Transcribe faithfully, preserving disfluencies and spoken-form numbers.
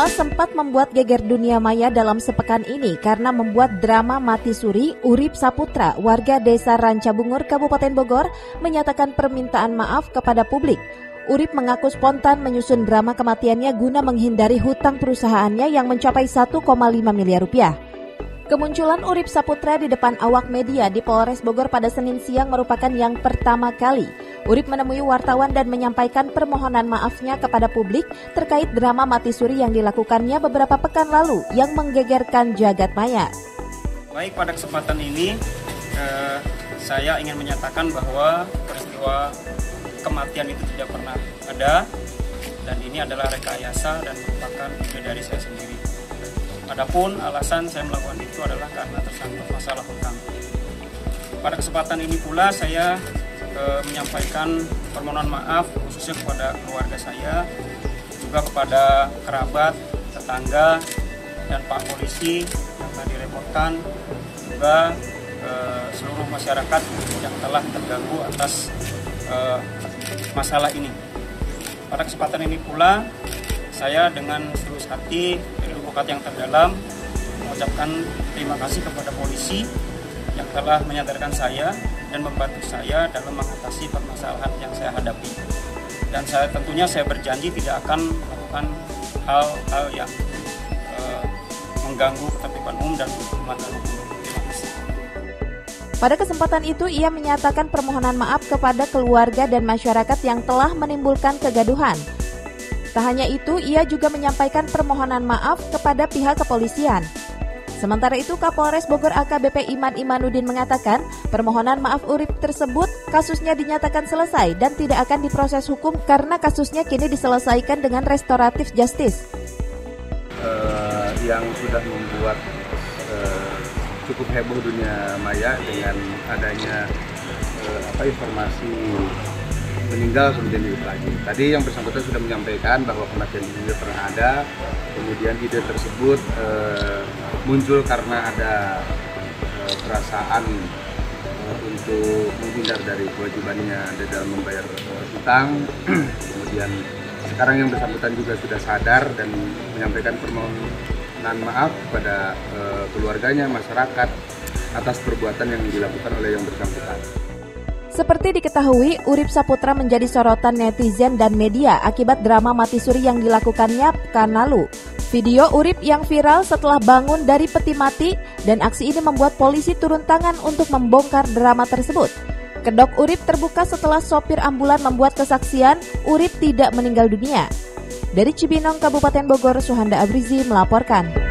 Viral sempat membuat geger dunia maya dalam sepekan ini karena membuat drama mati suri. Urip Saputra, warga desa Rancabungur, Kabupaten Bogor, menyatakan permintaan maaf kepada publik. Urip mengaku spontan menyusun drama kematiannya guna menghindari hutang perusahaannya yang mencapai satu koma lima miliar rupiah. Kemunculan Urip Saputra di depan awak media di Polres Bogor pada Senin siang merupakan yang pertama kali. Urip menemui wartawan dan menyampaikan permohonan maafnya kepada publik terkait drama mati suri yang dilakukannya beberapa pekan lalu yang menggegerkan jagat maya. Baik, pada kesempatan ini eh, saya ingin menyatakan bahwa peristiwa kematian itu tidak pernah ada dan ini adalah rekayasa dan merupakan ide dari saya sendiri. Adapun alasan saya melakukan itu adalah karena tersangkut masalah hutang. Pada kesempatan ini pula saya e, menyampaikan permohonan maaf khususnya kepada keluarga saya, juga kepada kerabat, tetangga, dan Pak Polisi yang tadi reportkan, juga e, seluruh masyarakat yang telah terganggu atas e, masalah ini. Pada kesempatan ini pula saya dengan setulus hati yang terdalam mengucapkan terima kasih kepada polisi yang telah menyadarkan saya dan membantu saya dalam mengatasi permasalahan yang saya hadapi. Dan saya tentunya saya berjanji tidak akan melakukan hal-hal yang uh, mengganggu ketertiban umum dan melanggar hukum. Terima kasih. Pada kesempatan itu ia menyatakan permohonan maaf kepada keluarga dan masyarakat yang telah menimbulkan kegaduhan. Tak hanya itu, ia juga menyampaikan permohonan maaf kepada pihak kepolisian. Sementara itu, Kapolres Bogor A K B P Iman Imanuddin mengatakan permohonan maaf Urip tersebut kasusnya dinyatakan selesai dan tidak akan diproses hukum karena kasusnya kini diselesaikan dengan restoratif justice. Uh, yang sudah membuat uh, cukup heboh dunia maya dengan adanya uh, apa informasi meninggal kemudian hidup lagi. Tadi yang bersangkutan sudah menyampaikan bahwa kematian ini pernah ada, kemudian ide tersebut e, muncul karena ada e, perasaan e, untuk menghindar dari kewajibannya dalam membayar e, hutang. Kemudian sekarang yang bersangkutan juga sudah sadar dan menyampaikan permohonan maaf kepada e, keluarganya, masyarakat atas perbuatan yang dilakukan oleh yang bersangkutan. Seperti diketahui, Urip Saputra menjadi sorotan netizen dan media akibat drama mati suri yang dilakukannya pekan lalu. Video Urip yang viral setelah bangun dari peti mati dan aksi ini membuat polisi turun tangan untuk membongkar drama tersebut. Kedok Urip terbuka setelah sopir ambulan membuat kesaksian Urip tidak meninggal dunia. Dari Cibinong, Kabupaten Bogor, Suhanda Abrizi melaporkan.